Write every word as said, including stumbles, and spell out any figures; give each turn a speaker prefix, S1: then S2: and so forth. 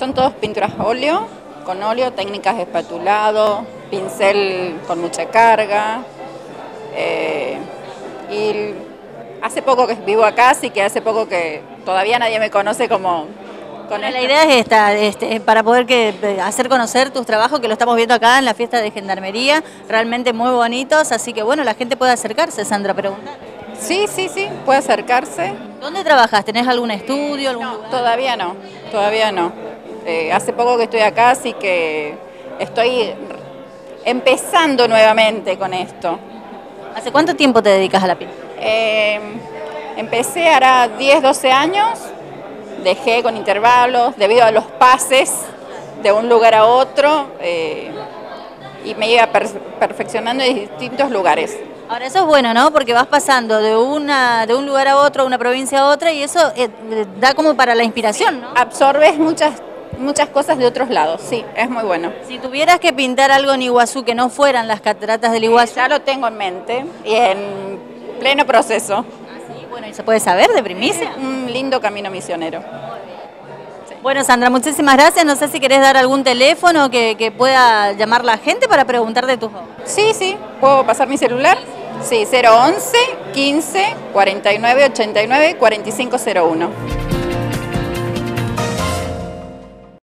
S1: son todos pinturas óleo, con óleo, técnicas de espatulado, pincel con mucha carga. Eh, y hace poco que vivo acá, así que hace poco que todavía nadie me conoce como... Con
S2: bueno, la idea es esta, este, para poder que, hacer conocer tus trabajos, que lo estamos viendo acá en la fiesta de Gendarmería, realmente muy bonitos, así que bueno, la gente puede acercarse, Sandra, preguntar.
S1: Sí, sí, sí, puede acercarse.
S2: ¿Dónde trabajas? ¿Tenés algún estudio, algún
S1: No,
S2: lugar?
S1: todavía no, todavía no. Eh, hace poco que estoy acá, así que estoy empezando nuevamente con esto.
S2: ¿Hace cuánto tiempo te dedicas a la pintura?
S1: Eh, empecé hará diez, doce años, dejé con intervalos debido a los pases de un lugar a otro eh, y me iba per perfeccionando en distintos lugares.
S2: Ahora eso es bueno, ¿no? Porque vas pasando de una de un lugar a otro, una provincia a otra, y eso eh, da como para la inspiración, ¿no?
S1: Absorbes muchas, muchas cosas de otros lados, sí, es muy bueno.
S2: Si tuvieras que pintar algo en Iguazú que no fueran las cataratas del Iguazú...
S1: Ya lo tengo en mente y en pleno proceso.
S2: Sí, bueno, ¿y se puede saber de primicia?
S1: Un lindo camino misionero.
S2: Bueno, Sandra, muchísimas gracias. No sé si querés dar algún teléfono que, que pueda llamar la gente para preguntar de tus obras.
S1: Sí, sí, ¿puedo pasar mi celular? Sí, cero once, quince, cuarenta y nueve, ochenta y nueve, cuarenta y cinco cero uno.